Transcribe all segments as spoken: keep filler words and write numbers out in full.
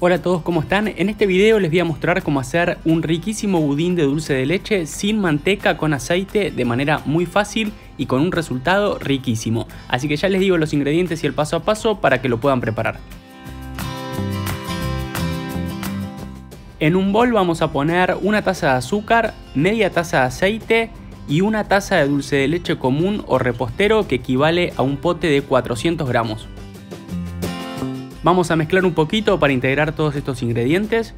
Hola a todos, ¿cómo están? En este video les voy a mostrar cómo hacer un riquísimo budín de dulce de leche sin manteca con aceite de manera muy fácil y con un resultado riquísimo. Así que ya les digo los ingredientes y el paso a paso para que lo puedan preparar. En un bol vamos a poner una taza de azúcar, media taza de aceite y una taza de dulce de leche común o repostero que equivale a un pote de cuatrocientos gramos. Vamos a mezclar un poquito para integrar todos estos ingredientes.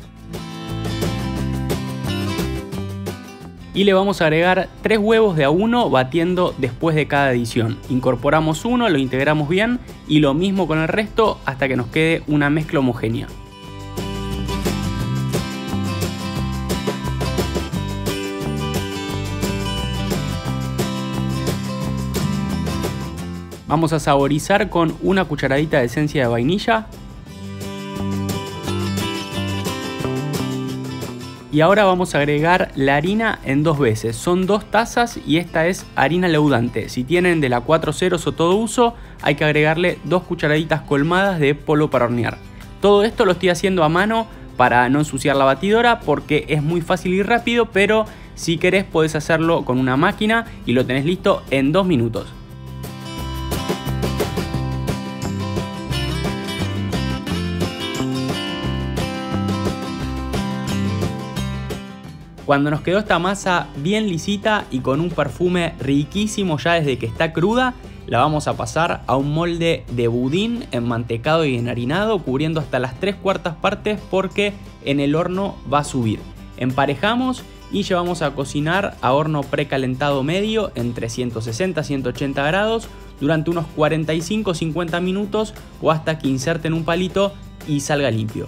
Y le vamos a agregar tres huevos de a uno batiendo después de cada adición. Incorporamos uno, lo integramos bien y lo mismo con el resto hasta que nos quede una mezcla homogénea. Vamos a saborizar con una cucharadita de esencia de vainilla. Y ahora vamos a agregar la harina en dos veces. Son dos tazas y esta es harina leudante. Si tienen de la cuatro ceros o todo uso, hay que agregarle dos cucharaditas colmadas de polvo para hornear. Todo esto lo estoy haciendo a mano para no ensuciar la batidora porque es muy fácil y rápido, pero si querés podés hacerlo con una máquina y lo tenés listo en dos minutos. Cuando nos quedó esta masa bien lisita y con un perfume riquísimo ya desde que está cruda, la vamos a pasar a un molde de budín enmantecado y enharinado, cubriendo hasta las tres cuartas partes porque en el horno va a subir. Emparejamos y llevamos a cocinar a horno precalentado medio entre ciento sesenta a ciento ochenta grados durante unos cuarenta y cinco a cincuenta minutos o hasta que inserten un palito y salga limpio.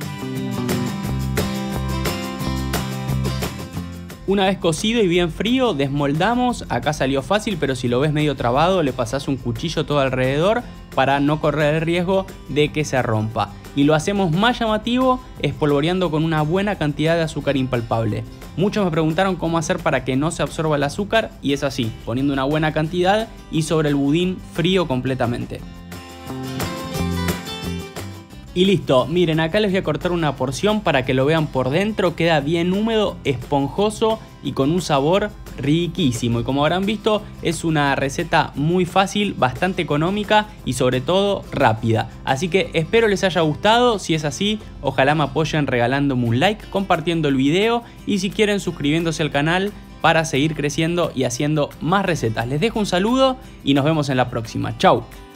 Una vez cocido y bien frío, desmoldamos. Acá salió fácil, pero si lo ves medio trabado, le pasás un cuchillo todo alrededor para no correr el riesgo de que se rompa. Y lo hacemos más llamativo espolvoreando con una buena cantidad de azúcar impalpable. Muchos me preguntaron cómo hacer para que no se absorba el azúcar y es así, poniendo una buena cantidad y sobre el budín frío completamente. Y listo, miren, acá les voy a cortar una porción para que lo vean por dentro. Queda bien húmedo, esponjoso y con un sabor riquísimo. Y como habrán visto, es una receta muy fácil, bastante económica y sobre todo rápida. Así que espero les haya gustado. Si es así, ojalá me apoyen regalándome un like, compartiendo el video y si quieren suscribiéndose al canal para seguir creciendo y haciendo más recetas. Les dejo un saludo y nos vemos en la próxima. Chau.